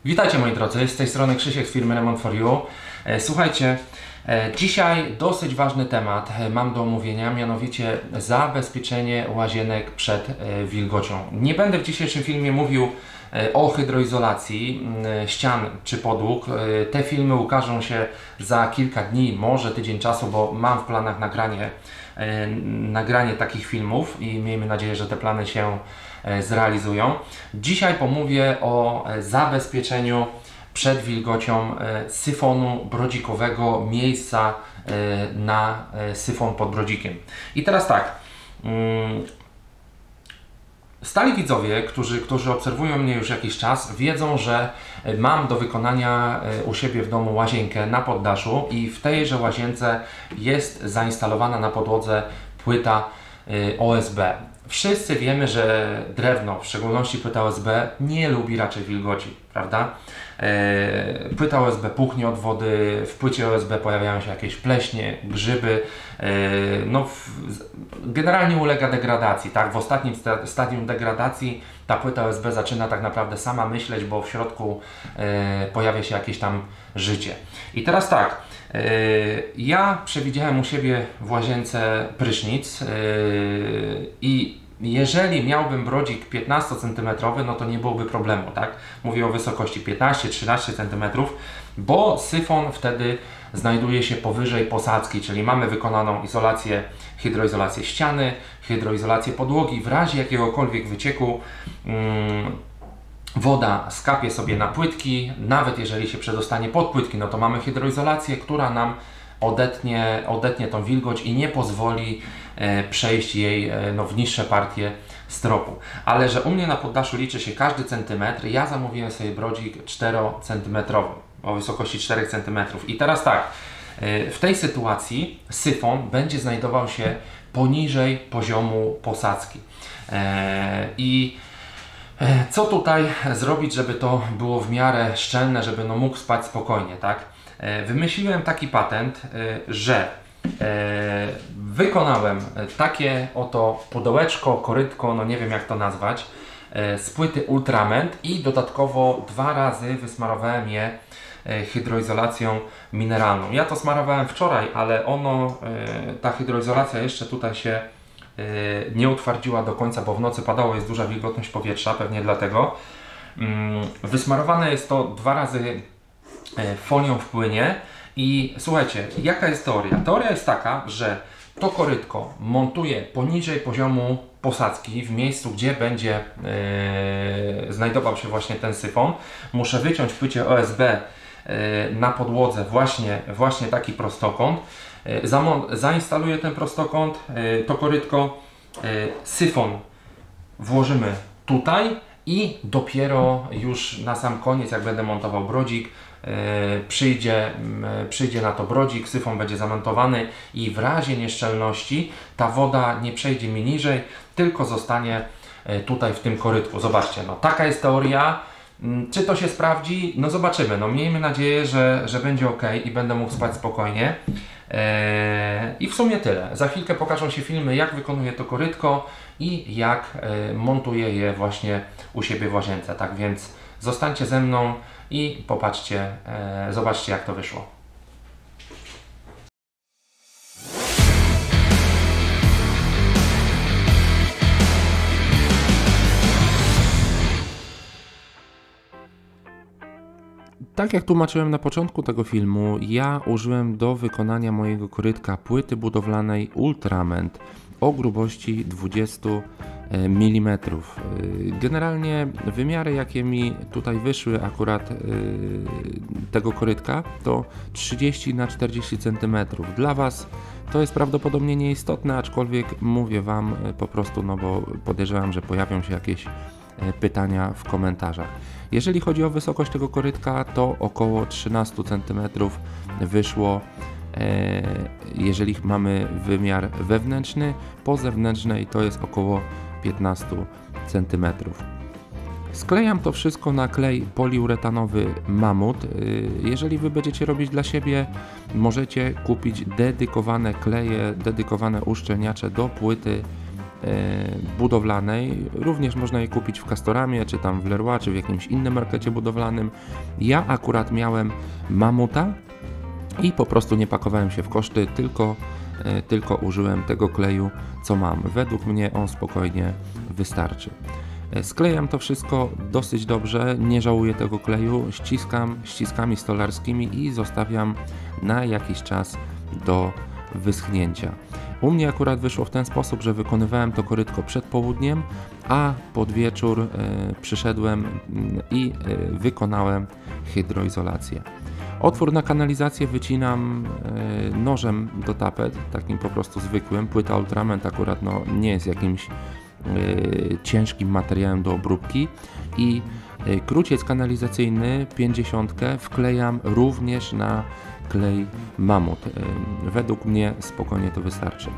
Witajcie moi drodzy, z tej strony Krzysiek z firmy Remont4U. Słuchajcie, dzisiaj dosyć ważny temat mam do omówienia, mianowicie zabezpieczenie łazienek przed wilgocią. Nie będę w dzisiejszym filmie mówił o hydroizolacji ścian czy podłóg. Te filmy ukażą się za kilka dni, może tydzień czasu, bo mam w planach nagranie takich filmów i miejmy nadzieję, że te plany się zrealizują. Dzisiaj pomówię o zabezpieczeniu przed wilgocią syfonu brodzikowego, miejsca na syfon pod brodzikiem. I teraz tak, stali widzowie, którzy obserwują mnie już jakiś czas, wiedzą, że mam do wykonania u siebie w domu łazienkę na poddaszu i w tejże łazience jest zainstalowana na podłodze płyta OSB. Wszyscy wiemy, że drewno, w szczególności płyta OSB, nie lubi raczej wilgoci, prawda? Płyta OSB puchnie od wody, w płycie OSB pojawiają się jakieś pleśnie, grzyby, generalnie ulega degradacji, tak? W ostatnim stadium degradacji ta płyta OSB zaczyna tak naprawdę sama myśleć, bo w środku pojawia się jakieś tam życie. I teraz tak, ja przewidziałem u siebie w łazience prysznic i jeżeli miałbym brodzik 15 cm, no to nie byłoby problemu, tak? Mówię o wysokości 15-13 cm, bo syfon wtedy znajduje się powyżej posadzki, czyli mamy wykonaną izolację, hydroizolację ściany, hydroizolację podłogi. W razie jakiegokolwiek wycieku woda skapie sobie na płytki, nawet jeżeli się przedostanie pod płytki, no to mamy hydroizolację, która nam odetnie tą wilgoć i nie pozwoli przejść jej w niższe partie stropu. Ale że u mnie na poddaszu liczy się każdy centymetr, ja zamówiłem sobie brodzik 4 cm o wysokości 4 cm. I teraz tak, w tej sytuacji syfon będzie znajdował się poniżej poziomu posadzki. I co tutaj zrobić, żeby to było w miarę szczelne, żeby mógł spać spokojnie, tak? Wymyśliłem taki patent, że wykonałem takie oto pudełeczko, korytko, no nie wiem jak to nazwać, z płyty Ultrament i dodatkowo 2 razy wysmarowałem je hydroizolacją mineralną. Ja to smarowałem wczoraj, ale ta hydroizolacja jeszcze tutaj się nie utwardziła do końca, bo w nocy padało, jest duża wilgotność powietrza, pewnie dlatego. Wysmarowane jest to 2 razy folią w płynie i słuchajcie, jaka jest teoria? Teoria jest taka, że to korytko montuję poniżej poziomu posadzki, w miejscu, gdzie będzie znajdował się właśnie ten syfon. Muszę wyciąć w płycie OSB na podłodze właśnie taki prostokąt. Zainstaluję ten prostokąt, to korytko, syfon włożymy tutaj i dopiero już na sam koniec, jak będę montował brodzik, przyjdzie na to brodzik, syfon będzie zamontowany i w razie nieszczelności ta woda nie przejdzie mi niżej, tylko zostanie tutaj w tym korytku. Zobaczcie, no taka jest teoria. Czy to się sprawdzi? No zobaczymy. No miejmy nadzieję, że będzie ok i będę mógł spać spokojnie. I w sumie tyle. Za chwilkę pokażą się filmy, jak wykonuję to korytko i jak montuję je właśnie u siebie w łazience. Tak więc zostańcie ze mną i popatrzcie, zobaczcie jak to wyszło. Tak jak tłumaczyłem na początku tego filmu, ja użyłem do wykonania mojego korytka płyty budowlanej Ultrament o grubości 20 mm. Generalnie wymiary, jakie mi tutaj wyszły akurat tego korytka, to 30 na 40 cm. Dla Was to jest prawdopodobnie nieistotne, aczkolwiek mówię Wam po prostu, no bo podejrzewam, że pojawią się jakieś pytania w komentarzach. Jeżeli chodzi o wysokość tego korytka, to około 13 cm wyszło, jeżeli mamy wymiar wewnętrzny, po zewnętrznej to jest około 15 cm. Sklejam to wszystko na klej poliuretanowy Mamut. Jeżeli Wy będziecie robić dla siebie, możecie kupić dedykowane kleje, dedykowane uszczelniacze do płyty budowlanej. Również można je kupić w Castoramie, czy tam w Leroy, czy w jakimś innym markecie budowlanym. Ja akurat miałem Mamuta i po prostu nie pakowałem się w koszty, tylko użyłem tego kleju, co mam. Według mnie on spokojnie wystarczy. Sklejam to wszystko dosyć dobrze, nie żałuję tego kleju, ściskam ściskami stolarskimi i zostawiam na jakiś czas do wyschnięcia. U mnie akurat wyszło w ten sposób, że wykonywałem to korytko przed południem, a pod wieczór przyszedłem i wykonałem hydroizolację. Otwór na kanalizację wycinam nożem do tapet, takim po prostu zwykłym. Płyta Ultrament akurat nie jest jakimś ciężkim materiałem do obróbki i kruciec kanalizacyjny 50 wklejam również na klej Mamut. Według mnie spokojnie to wystarczy.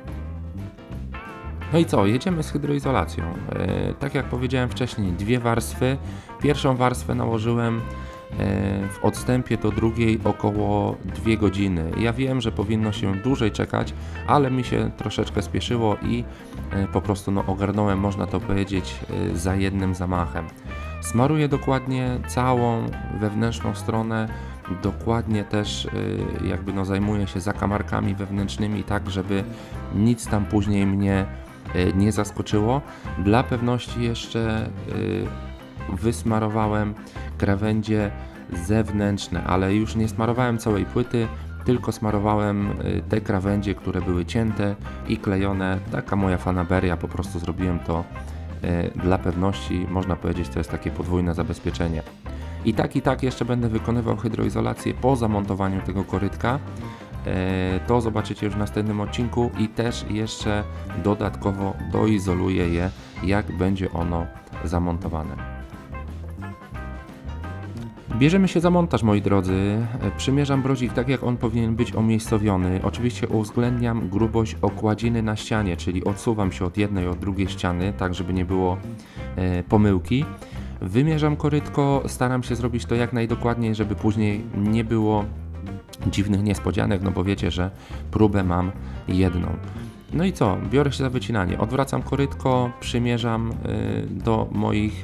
No i co? Jedziemy z hydroizolacją. Tak jak powiedziałem wcześniej, dwie warstwy. Pierwszą warstwę nałożyłem w odstępie do drugiej około 2 godziny. Ja wiem, że powinno się dłużej czekać, ale mi się troszeczkę spieszyło i po prostu ogarnąłem, można to powiedzieć, za jednym zamachem. Smaruję dokładnie całą wewnętrzną stronę, dokładnie też zajmuję się zakamarkami wewnętrznymi, tak żeby nic tam później mnie nie zaskoczyło. Dla pewności jeszcze wysmarowałem krawędzie zewnętrzne, ale już nie smarowałem całej płyty, tylko smarowałem te krawędzie, które były cięte i klejone. Taka moja fanaberia, po prostu zrobiłem to dla pewności. Można powiedzieć, to jest takie podwójne zabezpieczenie. I tak jeszcze będę wykonywał hydroizolację po zamontowaniu tego korytka. To zobaczycie już w następnym odcinku i też jeszcze dodatkowo doizoluję je, jak będzie ono zamontowane. Bierzemy się za montaż, moi drodzy. Przymierzam brozik tak, jak on powinien być umiejscowiony. Oczywiście uwzględniam grubość okładziny na ścianie, czyli odsuwam się od jednej, od drugiej ściany, tak żeby nie było pomyłki. Wymierzam korytko, staram się zrobić to jak najdokładniej, żeby później nie było dziwnych niespodzianek, no bo wiecie, że próbę mam jedną. No i co? Biorę się za wycinanie. Odwracam korytko, przymierzam do moich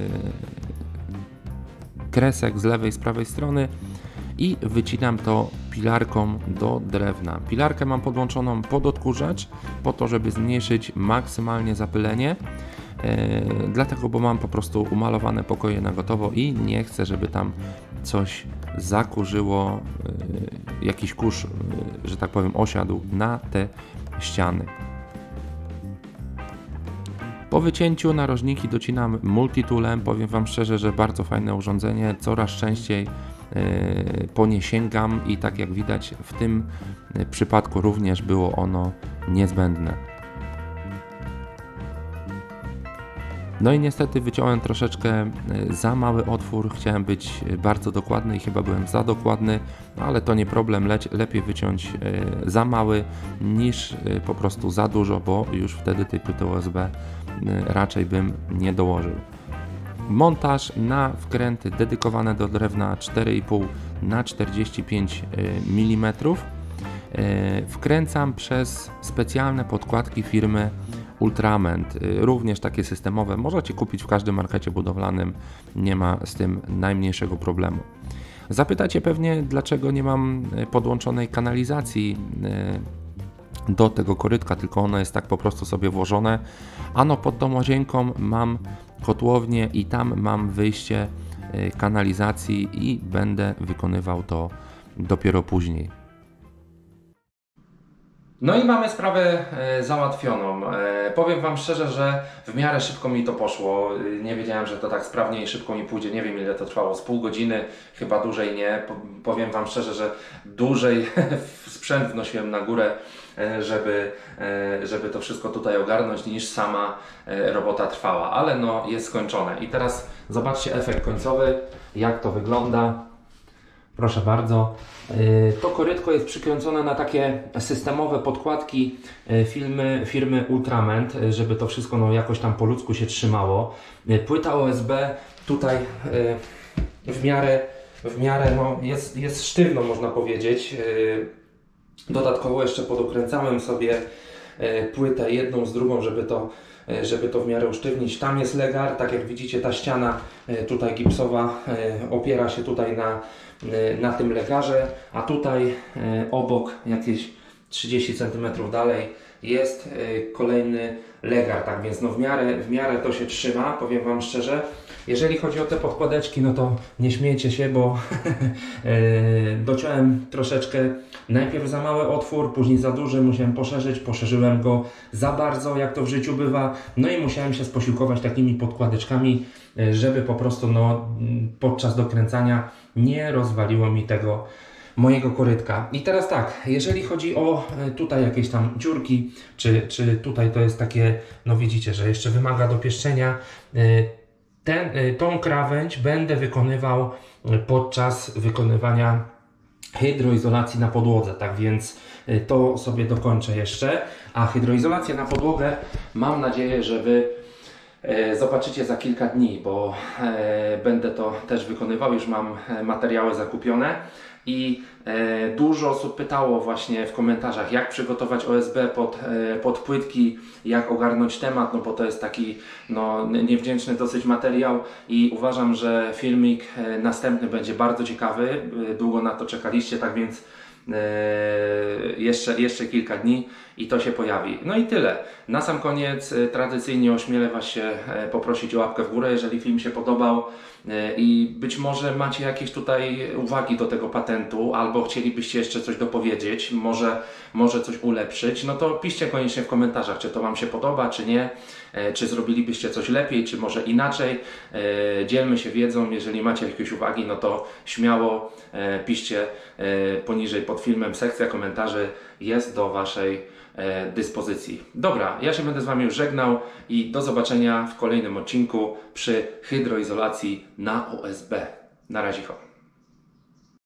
kresek z lewej, z prawej strony i wycinam to pilarką do drewna. Pilarkę mam podłączoną pod odkurzacz po to, żeby zmniejszyć maksymalnie zapylenie, dlatego, bo mam po prostu umalowane pokoje na gotowo i nie chcę, żeby tam coś zakurzyło, jakiś kurz, że tak powiem, osiadł na te ściany. Po wycięciu narożniki docinam multitoolem. Powiem Wam szczerze, że bardzo fajne urządzenie. Coraz częściej po nie sięgam i tak jak widać w tym przypadku również było ono niezbędne. No i niestety wyciąłem troszeczkę za mały otwór. Chciałem być bardzo dokładny i chyba byłem za dokładny, ale to nie problem. Lepiej wyciąć za mały niż po prostu za dużo, bo już wtedy tej płyty USB raczej bym nie dołożył. Montaż na wkręty dedykowane do drewna 4,5 na 45 mm. Wkręcam przez specjalne podkładki firmy Ultrament, również takie systemowe. Możecie kupić w każdym markecie budowlanym, nie ma z tym najmniejszego problemu. Zapytacie pewnie, dlaczego nie mam podłączonej kanalizacji do tego korytka, tylko ono jest tak po prostu sobie włożone. Ano pod tą łazienką mam kotłownię i tam mam wyjście kanalizacji i będę wykonywał to dopiero później. No i mamy sprawę załatwioną. Powiem Wam szczerze, że w miarę szybko mi to poszło. Nie wiedziałem, że to tak sprawnie i szybko mi pójdzie. Nie wiem, ile to trwało, z pół godziny, chyba dłużej nie. Powiem Wam szczerze, że dłużej sprzęt wnosiłem na górę, żeby to wszystko tutaj ogarnąć, niż sama robota trwała. Ale no, jest skończone. I teraz zobaczcie efekt końcowy, jak to wygląda. Proszę bardzo. To korytko jest przykręcone na takie systemowe podkładki firmy Ultrament, żeby to wszystko jakoś tam po ludzku się trzymało. Płyta USB tutaj w miarę jest sztywno, można powiedzieć. Dodatkowo jeszcze podokręcałem sobie płytę jedną z drugą, żeby to w miarę usztywnić. Tam jest legar, tak jak widzicie, ta ściana tutaj gipsowa opiera się tutaj na tym legarze, a tutaj obok, jakieś 30 cm dalej, jest kolejny legar, tak więc no w miarę to się trzyma, powiem Wam szczerze. Jeżeli chodzi o te podkładeczki, no to nie śmiejcie się, bo dociąłem troszeczkę, najpierw za mały otwór, później za duży, musiałem poszerzyć, poszerzyłem go za bardzo, jak to w życiu bywa, no i musiałem się sposiłkować takimi podkładeczkami, żeby po prostu no, podczas dokręcania nie rozwaliło mi tego mojego korytka. I teraz tak, jeżeli chodzi o tutaj jakieś tam dziurki, czy tutaj to jest takie, no widzicie, że jeszcze wymaga dopieszczenia, tą krawędź będę wykonywał podczas wykonywania hydroizolacji na podłodze, tak więc to sobie dokończę jeszcze, a hydroizolację na podłogę mam nadzieję, że Wy zobaczycie za kilka dni, bo będę to też wykonywał, już mam materiały zakupione i dużo osób pytało właśnie w komentarzach, jak przygotować OSB pod płytki, jak ogarnąć temat, no bo to jest taki no, niewdzięczny dosyć materiał i uważam, że filmik następny będzie bardzo ciekawy, długo na to czekaliście, tak więc jeszcze kilka dni i to się pojawi. No i tyle. Na sam koniec tradycyjnie ośmielę Was się poprosić o łapkę w górę, jeżeli film się podobał i być może macie jakieś tutaj uwagi do tego patentu albo chcielibyście jeszcze coś dopowiedzieć, może coś ulepszyć, no to piszcie koniecznie w komentarzach, czy to Wam się podoba, czy nie, czy zrobilibyście coś lepiej, czy może inaczej. Dzielmy się wiedzą, jeżeli macie jakieś uwagi, no to śmiało piszcie poniżej pod filmem, sekcja komentarzy jest do Waszej dyspozycji. Dobra, ja się będę z Wami już żegnał i do zobaczenia w kolejnym odcinku przy hydroizolacji na OSB. Na razie.